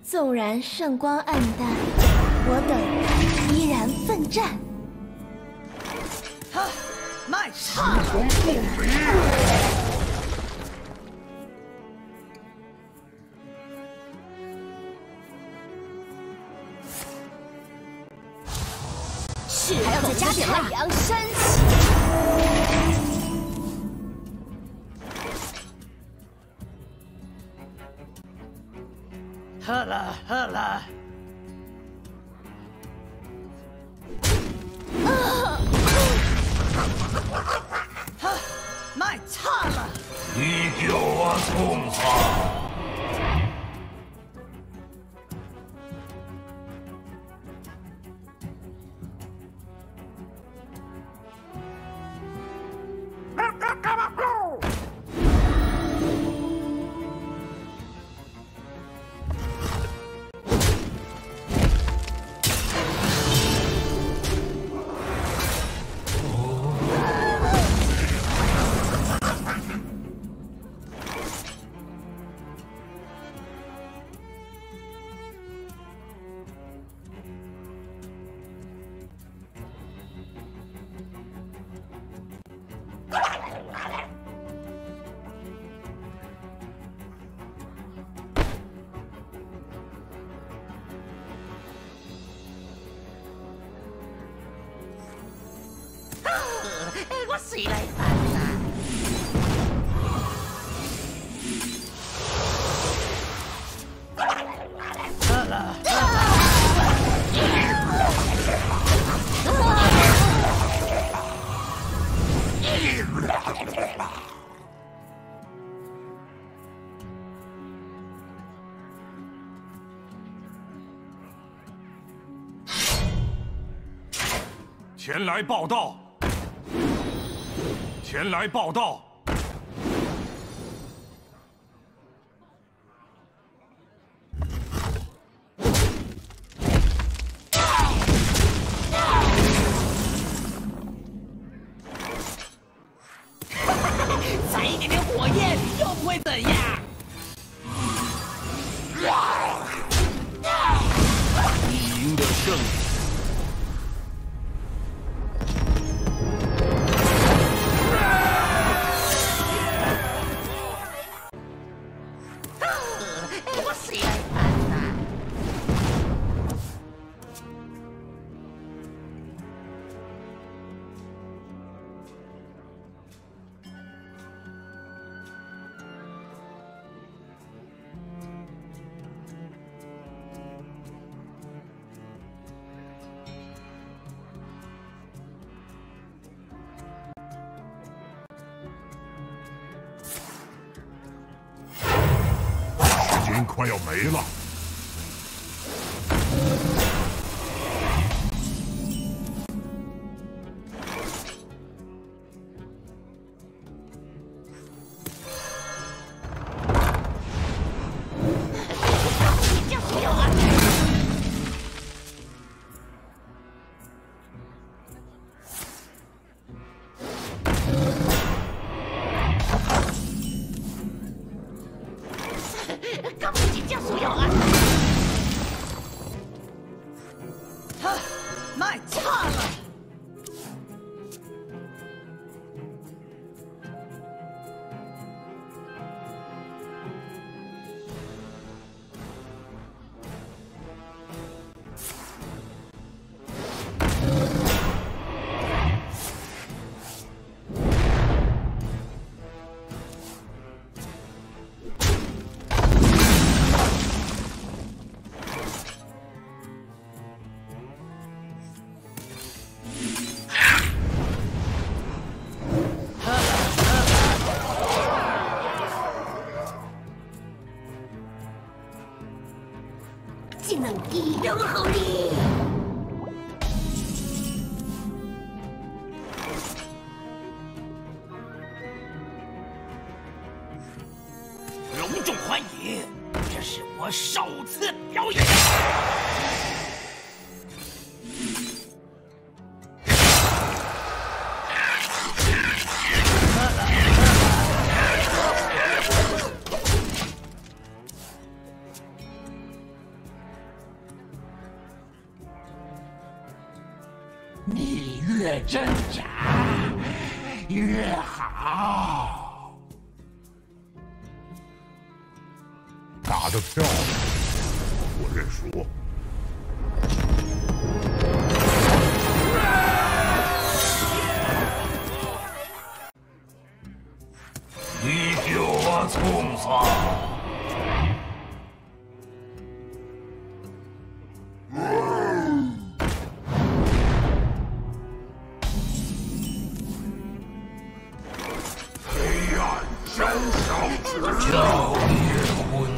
纵然圣光暗淡，我等依然奋战。 卖差了！ 是还要再加点太阳升起。 喝了，喝了。卖差了！ 你救我从法。 我谁来办啊？喝了。 前来报道！前来报道！ 再一点点火焰又不会怎样。 你赢得胜利。 时间快要没了。 根本就叫所有啊！卖差了！ 技能一等好力。 隆重欢迎，这是我首次表演。 真假越好。 打得漂亮，我认输。 你叫我冲啥？ 叫灭魂。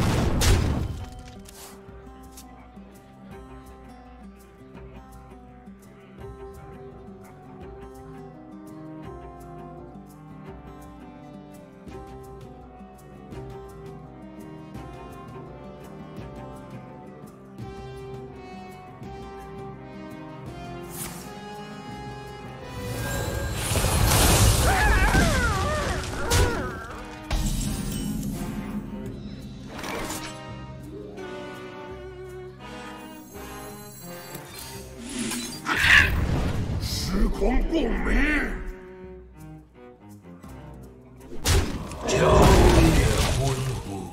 时空共鸣， 叫灭魂乎。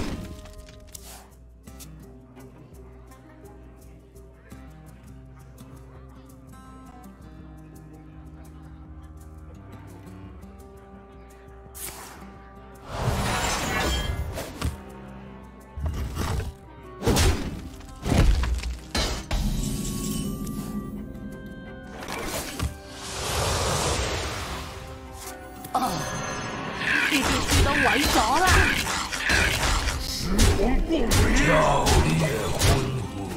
呢啲樹都毀咗啦！ 时空共鸣， 叫灭魂乎。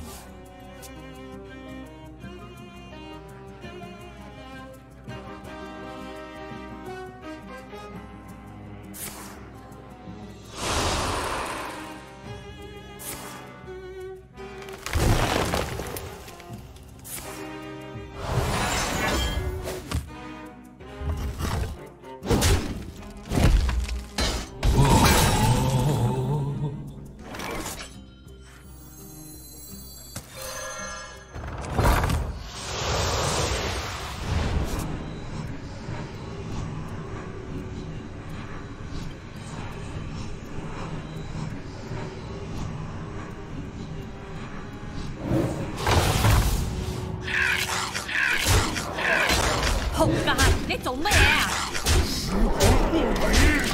仆街！你做乜嘢啊？ 时空共鸣，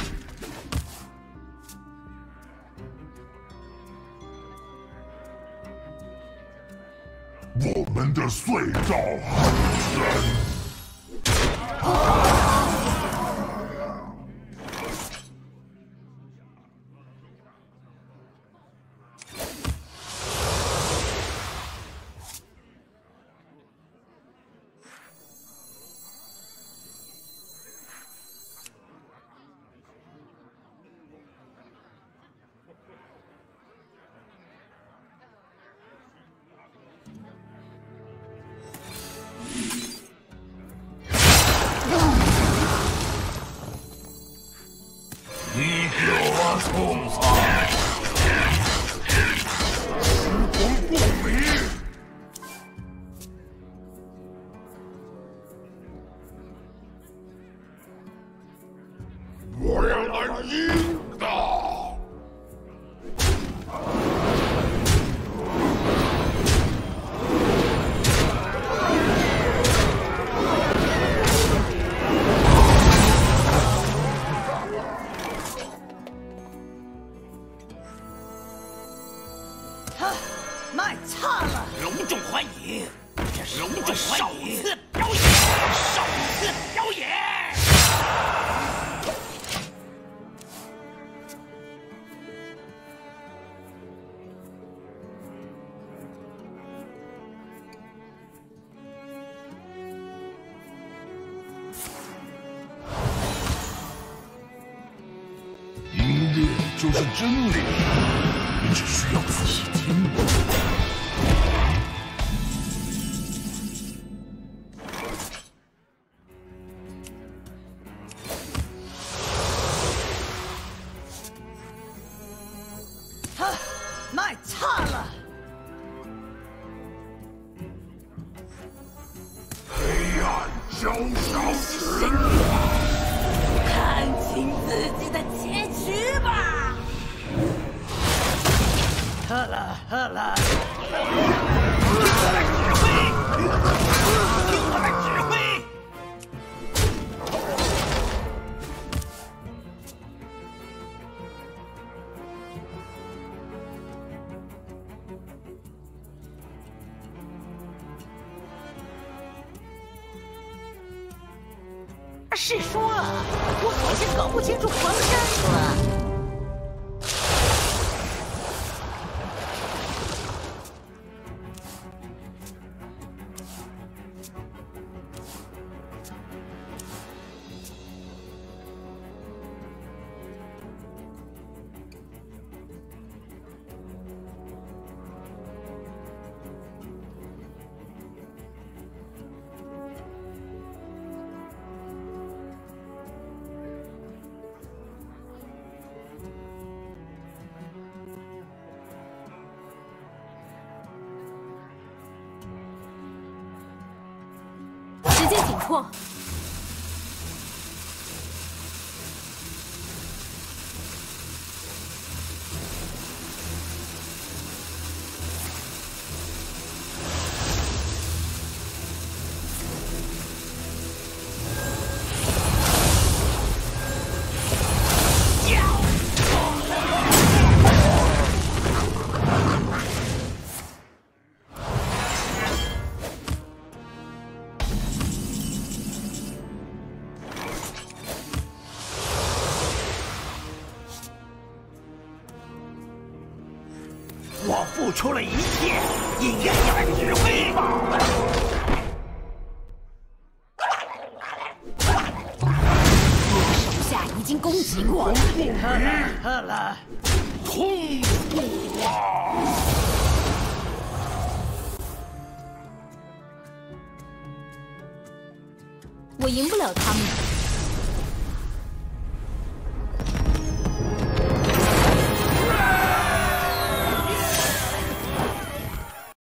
我们的隧道很深。 你叫我冲啥？ 时空共鸣，我要来赢的。 卖差了！ 隆重欢迎，这是隆重首次表演，首次表演。 音乐就是真理，你只需要仔细听。 卖差了！ 黑暗小小子， 看清自己的结局吧！ 喝了，喝了。听我的指挥！ 是说，我好像搞不清楚方向了。 时间紧迫， 我付出了一切，应该要来指挥吧。 手下已经攻击过了。 喝了，痛苦啊！ 我赢不了他们。